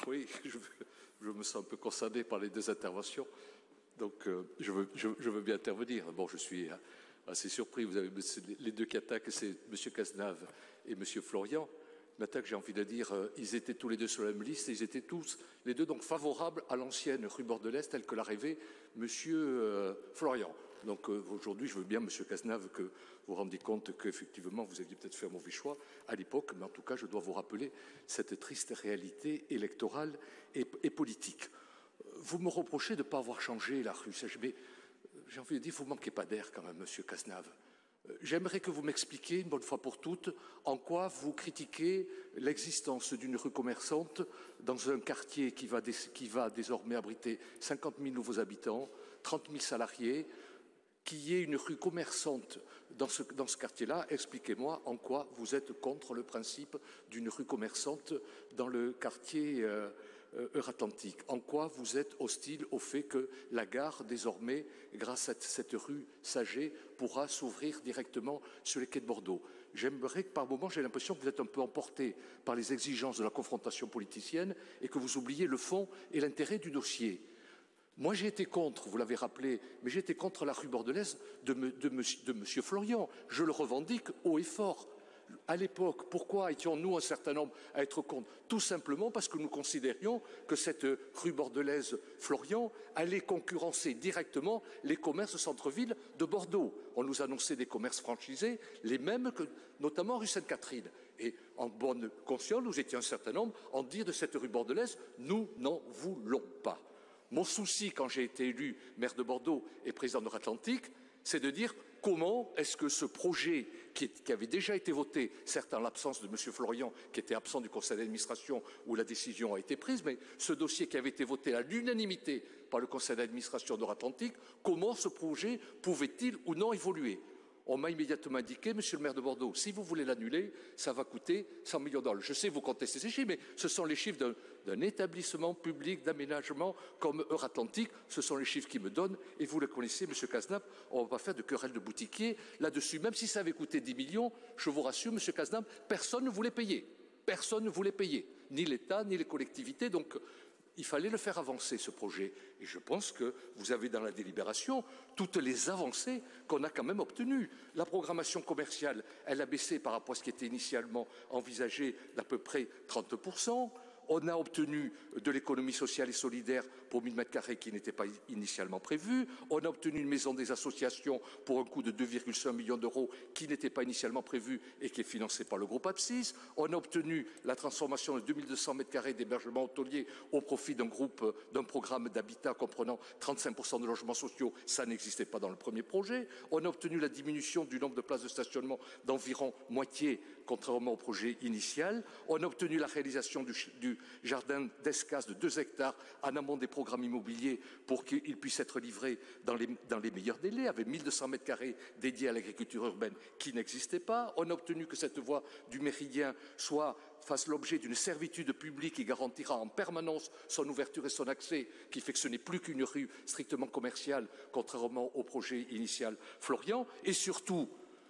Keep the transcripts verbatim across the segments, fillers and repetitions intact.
Oui, je, je me sens un peu concerné par les deux interventions, donc euh, je, veux, je, je veux bien intervenir. Bon, je suis assez surpris. Vous avez les deux qui attaquent, c'est M. Cazenave et M. Florian. L'attaque, j'ai envie de dire, euh, ils étaient tous les deux sur la même liste et ils étaient tous les deux donc favorables à l'ancienne rue Bord de l'Est telle que l'a rêvé M. Euh, Florian. Donc euh, aujourd'hui, je veux bien, M. Cazenave, que vous vous rendiez compte qu'effectivement, vous aviez peut-être fait un mauvais choix à l'époque, mais en tout cas, je dois vous rappeler cette triste réalité électorale et, et politique. Vous me reprochez de ne pas avoir changé la rue C H B. J'ai envie de dire, vous ne manquez pas d'air quand même, M. Cazenave. J'aimerais que vous m'expliquiez, une bonne fois pour toutes, en quoi vous critiquez l'existence d'une rue commerçante dans un quartier qui va, des, qui va désormais abriter cinquante mille nouveaux habitants, trente mille salariés, qu'il y ait une rue commerçante dans ce, dans ce quartier-là. Expliquez-moi en quoi vous êtes contre le principe d'une rue commerçante dans le quartier euh, euh, Euratlantique. En quoi vous êtes hostile au fait que la gare, désormais, grâce à cette rue Saget, pourra s'ouvrir directement sur les quais de Bordeaux. J'aimerais que par moments, j'ai l'impression que vous êtes un peu emporté par les exigences de la confrontation politicienne et que vous oubliez le fond et l'intérêt du dossier. Moi, j'ai été contre, vous l'avez rappelé, mais j'ai été contre la rue bordelaise de, me, de, monsieur, de M. Florian. Je le revendique haut et fort. À l'époque, pourquoi étions-nous un certain nombre à être contre? Tout simplement parce que nous considérions que cette rue bordelaise Florian allait concurrencer directement les commerces centre-ville de Bordeaux. On nous annonçait des commerces franchisés, les mêmes que notamment rue Sainte-Catherine. Et en bonne conscience, nous étions un certain nombre à dire de cette rue bordelaise, nous n'en voulons pas. Mon souci, quand j'ai été élu maire de Bordeaux et président de Euratlantique, c'est de dire comment est-ce que ce projet qui, est, qui avait déjà été voté, certes en l'absence de M. Florian, qui était absent du conseil d'administration où la décision a été prise, mais ce dossier qui avait été voté à l'unanimité par le conseil d'administration d'Euratlantique, comment ce projet pouvait-il ou non évoluer? On m'a immédiatement indiqué, monsieur le maire de Bordeaux, si vous voulez l'annuler, ça va coûter cent millions de dollars. Je sais, vous contestez ces chiffres, mais ce sont les chiffres d'un établissement public d'aménagement comme Euratlantique. Ce sont les chiffres qui me donnent, et vous le connaissez, monsieur Cazenave, on ne va pas faire de querelle de boutiquier là-dessus. Même si ça avait coûté dix millions, je vous rassure, monsieur Cazenave, personne ne voulait payer. Personne ne voulait payer, ni l'État, ni les collectivités. Donc, il fallait le faire avancer, ce projet. Et je pense que vous avez dans la délibération toutes les avancées qu'on a quand même obtenues. La programmation commerciale, elle a baissé par rapport à ce qui était initialement envisagé d'à peu près trente pour cent. On a obtenu de l'économie sociale et solidaire pour mille mètres carrés qui n'était pas initialement prévu. On a obtenu une maison des associations pour un coût de deux virgule cinq millions d'euros qui n'était pas initialement prévu et qui est financé par le groupe Abscis. On a obtenu la transformation de deux mille deux cents mètres carrés d'hébergement hôtelier au profit d'un groupe, d'un programme d'habitat comprenant trente-cinq pour cent de logements sociaux. Ça n'existait pas dans le premier projet. On a obtenu la diminution du nombre de places de stationnement d'environ moitié, contrairement au projet initial. On a obtenu la réalisation du, du jardin d'escasse de deux hectares en amont des programmes immobiliers pour qu'il puisse être livré dans les, dans les meilleurs délais, avec mille deux cents mètres carrés dédiés à l'agriculture urbaine qui n'existait pas. On a obtenu que cette voie du Méridien soit, fasse l'objet d'une servitude publique qui garantira en permanence son ouverture et son accès, qui fait que ce n'est plus qu'une rue strictement commerciale, contrairement au projet initial Florian. Et surtout,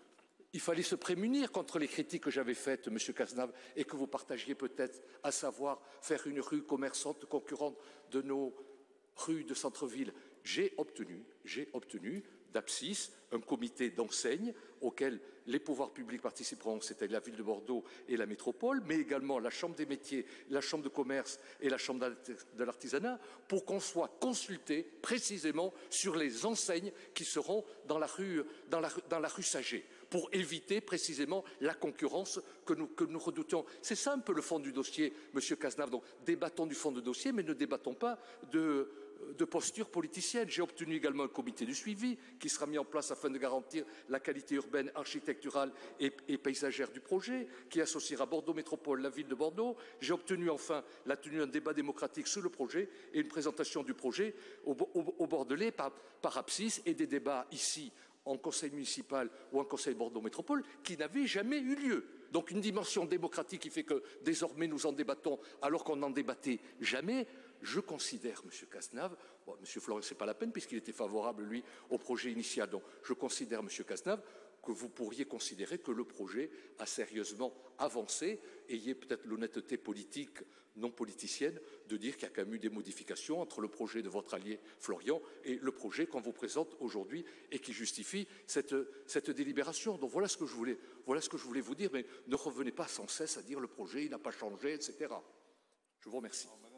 il fallait se prémunir contre les critiques que j'avais faites, M. Cazenave, et que vous partagiez peut-être, à savoir faire une rue commerçante concurrente de nos rues de centre-ville. J'ai obtenu, j'ai obtenu d'Abscis un comité d'enseigne auquel les pouvoirs publics participeront, c'était la ville de Bordeaux et la métropole, mais également la Chambre des métiers, la Chambre de commerce et la Chambre de l'artisanat, pour qu'on soit consulté précisément sur les enseignes qui seront dans la rue, dans la, dans la rue Saget, pour éviter précisément la concurrence que nous, que nous redoutions. C'est ça un peu le fond du dossier, Monsieur Cazenave. Donc débattons du fond du dossier, mais ne débattons pas de, de posture politicienne. J'ai obtenu également un comité de suivi qui sera mis en place afin de garantir la qualité urbaine, architecturale et, et paysagère du projet, qui associera Bordeaux Métropole, la ville de Bordeaux. J'ai obtenu enfin la tenue d'un débat démocratique sur le projet et une présentation du projet au, au, au Bordelais par, par Abscis et des débats ici en conseil municipal ou en conseil Bordeaux Métropole qui n'avaient jamais eu lieu. Donc une dimension démocratique qui fait que désormais nous en débattons alors qu'on n'en débattait jamais. Je considère, M. Cazenave, bon, M. Florian, ce n'est pas la peine puisqu'il était favorable, lui, au projet initial. Donc je considère, M. Cazenave, que vous pourriez considérer que le projet a sérieusement avancé et ayez peut-être l'honnêteté politique, non politicienne, de dire qu'il y a quand même eu des modifications entre le projet de votre allié Florian et le projet qu'on vous présente aujourd'hui et qui justifie cette, cette délibération. Donc voilà ce que je voulais, voilà ce que je voulais vous dire, mais ne revenez pas sans cesse à dire le projet il n'a pas changé, et cetera. Je vous remercie.